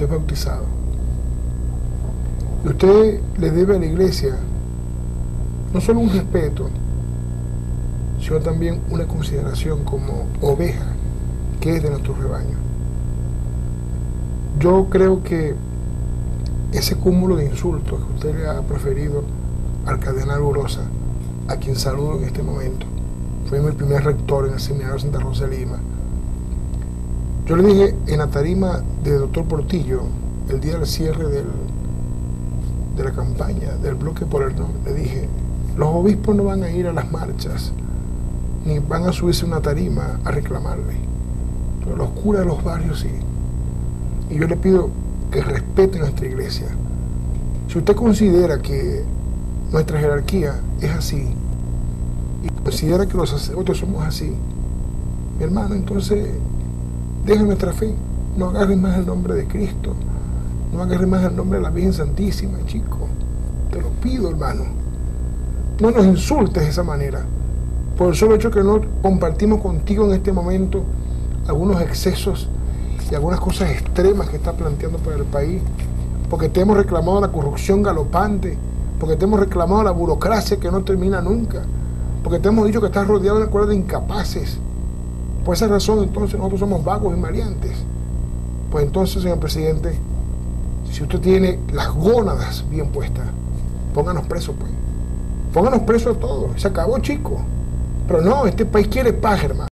usted es bautizado. Y usted le debe a la iglesia no solo un respeto, sino también una consideración como oveja que es de nuestro rebaño. Yo creo que ese cúmulo de insultos que usted le ha proferido al cardenal Urosa, a quien saludo en este momento, fue mi primer rector en el seminario de Santa Rosa de Lima. Yo le dije en la tarima de Doctor Portillo, el día del cierre de la campaña del bloque por el no, le dije, los obispos no van a ir a las marchas, ni van a subirse a una tarima a reclamarle, pero los curas de los barrios sí. Y yo le pido que respete nuestra iglesia. Si usted considera que nuestra jerarquía es así, y considera que los sacerdotes somos así, mi hermano, entonces deja nuestra fe, no agarre más el nombre de Cristo, no agarre más el nombre de la Virgen Santísima, chico. Te lo pido, hermano. No nos insultes de esa manera, por el solo hecho que no compartimos contigo en este momento algunos excesos y algunas cosas extremas que está planteando para el país, porque te hemos reclamado la corrupción galopante, porque te hemos reclamado la burocracia que no termina nunca, porque te hemos dicho que estás rodeado de una cuerda de incapaces. Por esa razón, entonces, nosotros somos vagos y maleantes. Pues entonces, señor presidente, si usted tiene las gónadas bien puestas, pónganos presos, pues. Pónganos presos a todos. Se acabó, chico. Pero no, este país quiere paz, hermano.